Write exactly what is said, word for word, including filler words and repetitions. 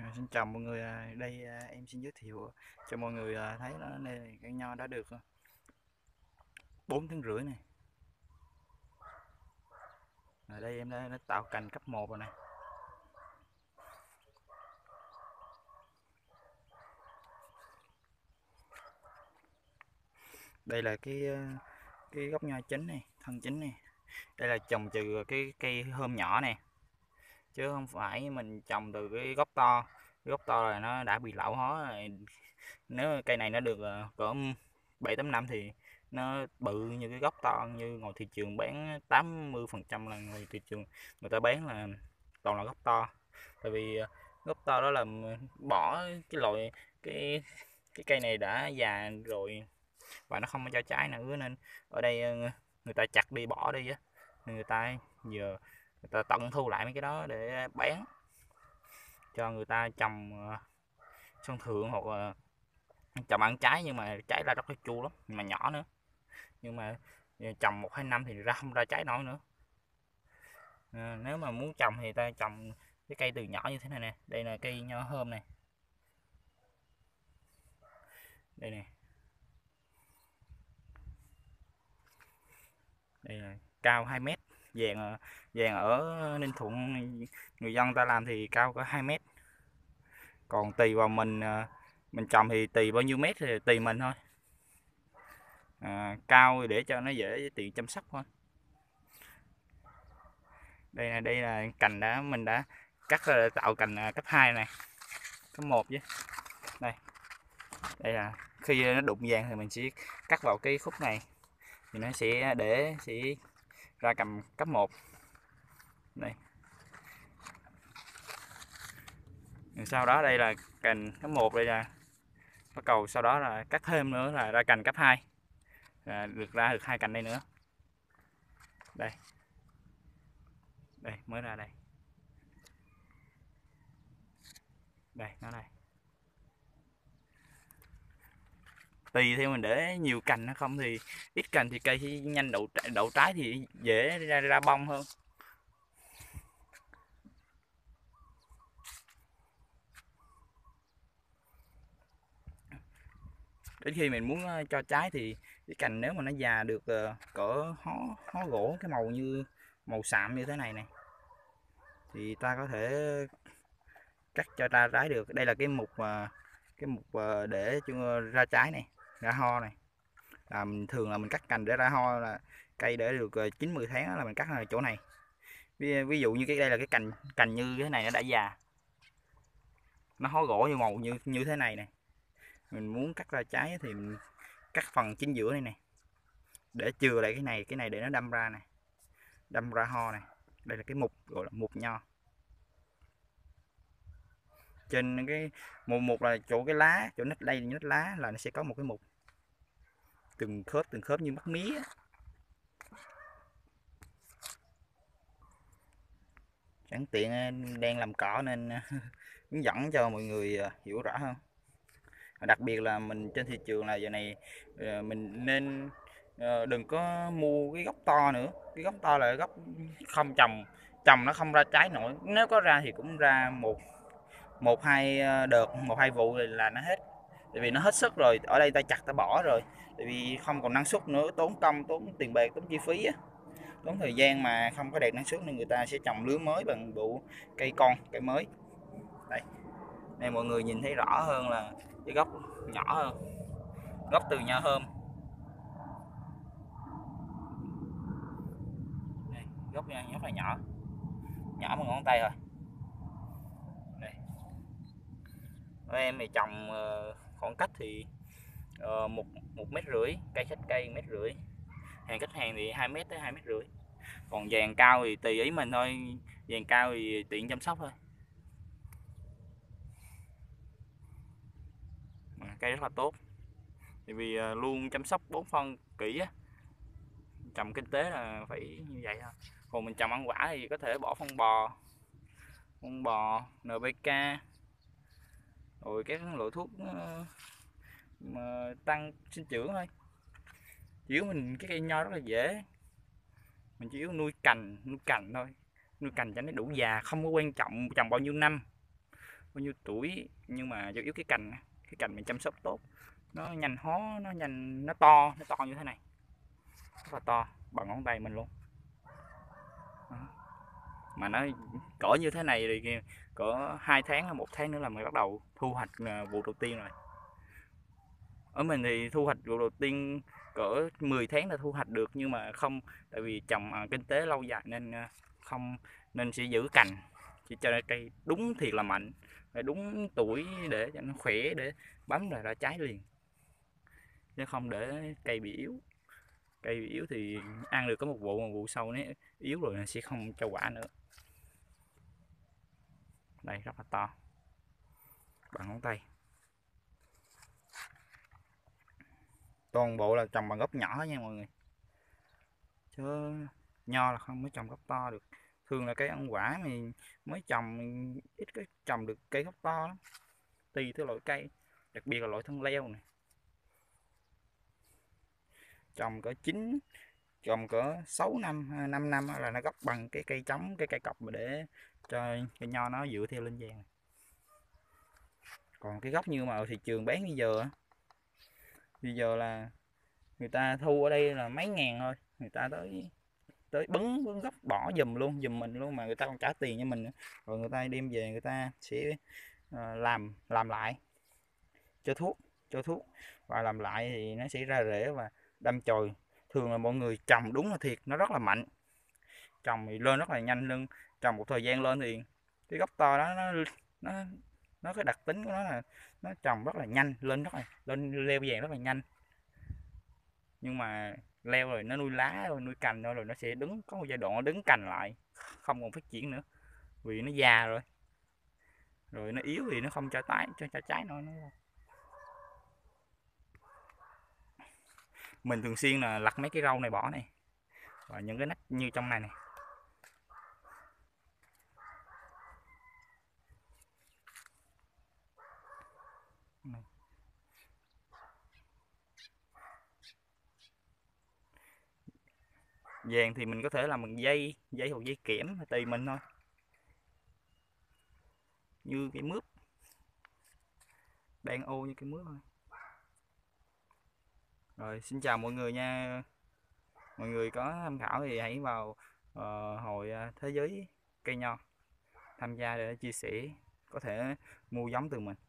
À, xin chào mọi người, à, đây à, em xin giới thiệu cho mọi người à, thấy nó này cây nho đã được à, bốn tiếng rưỡi này. Ở đây em đã, đã tạo cành cấp một rồi này. Đây là cái à, cái gốc nho chính này, thân chính này. Đây là trồng từ cái cây hôm nhỏ này, chứ không phải mình trồng từ cái gốc to. Cái gốc to là nó đã bị lão hóa rồi. Nếu cây này nó được à, cỡ bảy tám năm thì nó bự như cái gốc to, như ngoài thị trường bán tám mươi phần trăm là ngoài thị trường người ta bán là toàn là gốc to. Tại vì à, gốc to đó là bỏ cái loại cái cái cây này đã già rồi và nó không có cho trái nữa, nên ở đây à, người ta chặt đi bỏ đi á, người ta giờ người ta tận thu lại mấy cái đó để bán cho người ta trồng à, sân thượng, hoặc là trồng ăn trái, nhưng mà trái ra rất là chua lắm mà nhỏ nữa. Nhưng mà ờ, trồng một hai năm thì ra không ra trái nổi nữa. À, nếu mà muốn trồng thì ta trồng cái cây từ nhỏ như thế này nè. Đây là cây nho hôm này, đây nè, đây là cao hai mét. Vàng vàng ở Ninh Thuận người dân ta làm thì cao có hai mét, còn tùy vào mình ờ, mình trồng thì tùy bao nhiêu mét thì tùy mình thôi. À, cao để cho nó dễ tiện chăm sóc thôi. Đây là đây là cành đã mình đã cắt ra tạo cành cấp hai này, cấp một chứ. Đây. Đây là khi nó đụng vàng thì mình sẽ cắt vào cái khúc này thì nó sẽ để sẽ ra cầm cấp một. Đây. Sau đó đây là cành cấp một, đây là bắt cầu, sau đó là cắt thêm nữa là ra cành cấp hai. Là được ra được hai cành đây nữa. Đây. Đây mới ra đây. Đây nó đây. Tùy theo mình để nhiều cành hay không, thì ít cành thì cây sẽ nhanh đậu đậu trái thì dễ ra ra bông hơn. Đến khi mình muốn cho trái thì cái cành nếu mà nó già được cỡ hó hó gỗ, cái màu như màu sạm như thế này này, thì ta có thể cắt cho ra trái được. Đây là cái mục cái mục để cho ra trái này, ra ho này. Là mình thường là mình cắt cành để ra ho, là cây để được chín mười tháng là mình cắt ở chỗ này. ví, ví dụ như cái đây là cái cành cành như thế này nó đã già, nó hó gỗ như màu như như thế này này, mình muốn cắt ra trái thì mình cắt phần chính giữa này này để chừa lại cái này cái này để nó đâm ra này, đâm ra ho này. Đây là cái mục gọi là mục nho. Trên cái một mục là chỗ cái lá, chỗ nách đây nách lá là nó sẽ có một cái mục, từng khớp từng khớp như mắt mía. Chẳng tiện đang làm cỏ nên hướng dẫn cho mọi người hiểu rõ hơn. Đặc biệt là mình trên thị trường là giờ này mình nên đừng có mua cái gốc to nữa. Cái gốc to là gốc không trồng trồng nó không ra trái nổi, nếu có ra thì cũng ra một một hai đợt, một hai vụ là nó hết. Tại vì nó hết sức rồi, ở đây ta chặt ta bỏ rồi, tại vì không còn năng suất nữa, tốn công, tốn tiền bạc, tốn chi phí á, tốn thời gian mà không có đạt năng suất, nên người ta sẽ trồng lứa mới bằng bộ cây con, cây mới. Đây, đây mọi người nhìn thấy rõ hơn là cái gốc nhỏ hơn, gốc từ nho hôm. Đây, gốc nha rất là nhỏ, nhỏ bằng ngón tay rồi. Đây. Ở em thì trồng khoảng cách thì uh, một một mét rưỡi, cây khách cây mét rưỡi, hàng khách hàng thì hai mét tới hai mét rưỡi. Còn vàng cao thì tùy ý mình thôi, vàng cao thì tiện chăm sóc thôi. Cây rất là tốt, tại vì luôn chăm sóc bón phân kỹ á. Trồng kinh tế là phải như vậy thôi. Còn mình trồng ăn quả thì có thể bỏ phân bò, phân bò en pê ca, rồi các loại thuốc mà tăng sinh trưởng thôi. Chỉ yếu mình cái cây nho rất là dễ, mình chỉ yếu nuôi cành nuôi cành thôi, nuôi cành cho nó đủ già, không có quan trọng trồng bao nhiêu năm. bao nhiêu tuổi, nhưng mà chủ yếu cái cành cái cành mình chăm sóc tốt, nó nhanh hó, nó nhanh, nó to, nó to như thế này, rất là to bằng ngón tay mình luôn. Đó. Mà nó cỡ như thế này thì cỡ hai tháng hay một tháng nữa là mình bắt đầu thu hoạch vụ đầu tiên rồi. Ở mình thì thu hoạch vụ đầu tiên cỡ mười tháng là thu hoạch được, nhưng mà không, tại vì trồng à, kinh tế lâu dài nên không, nên sẽ giữ cành chỉ cho cây đúng thiệt là mạnh, phải đúng tuổi để cho nó khỏe, để bấm là ra trái liền, chứ không để cây bị yếu. Cây bị yếu thì ăn được có một vụ, một vụ sau nó yếu rồi nó sẽ không cho quả nữa. Đây rất là to bằng ngón tay, toàn bộ là trồng bằng gốc nhỏ nha mọi người, chứ nho là không mới trồng gốc to được. Thường là cây ăn quả mình mới trồng, ít cái trồng được cây gốc to lắm, tùy theo loại cây, đặc biệt là loại thân leo này. Trồng cỡ chín, trồng cỡ sáu năm, năm năm là nó gốc bằng cái cây trống, cái cây cọc mà để cho cây nho nó dựa theo lên vàng. Còn cái gốc như mà ở thị trường bán bây giờ, bây giờ là người ta thu ở đây là mấy ngàn thôi, người ta tới tới bứng bứng gốc bỏ giùm luôn, giùm mình luôn, mà người ta còn trả tiền cho mình nữa. Rồi người ta đem về, người ta sẽ uh, làm làm lại, cho thuốc cho thuốc và làm lại thì nó sẽ ra rễ và đâm chồi. Thường là mọi người trồng đúng là thiệt, nó rất là mạnh, trồng thì lên rất là nhanh luôn. Trồng một thời gian lên thì cái gốc to đó nó nó nó cái đặc tính của nó là nó trồng rất là nhanh, lên rất là lên leo vàng rất là nhanh. Nhưng mà leo rồi nó nuôi lá rồi nuôi cành rồi, rồi nó sẽ đứng, có một giai đoạn nó đứng cành lại, không còn phát triển nữa vì nó già rồi, rồi nó yếu thì nó không cho tái cho, cho trái nữa. Mình thường xuyên là lặt mấy cái rau này bỏ này, và những cái nách như trong này này. Vàng thì mình có thể làm bằng dây dây hoặc dây kẽm tùy mình thôi, như cái mướp, đan ô như cái mướp thôi. Rồi xin chào mọi người nha, mọi người có tham khảo thì hãy vào uh, hội thế giới cây nho tham gia để chia sẻ, có thể mua giống từ mình.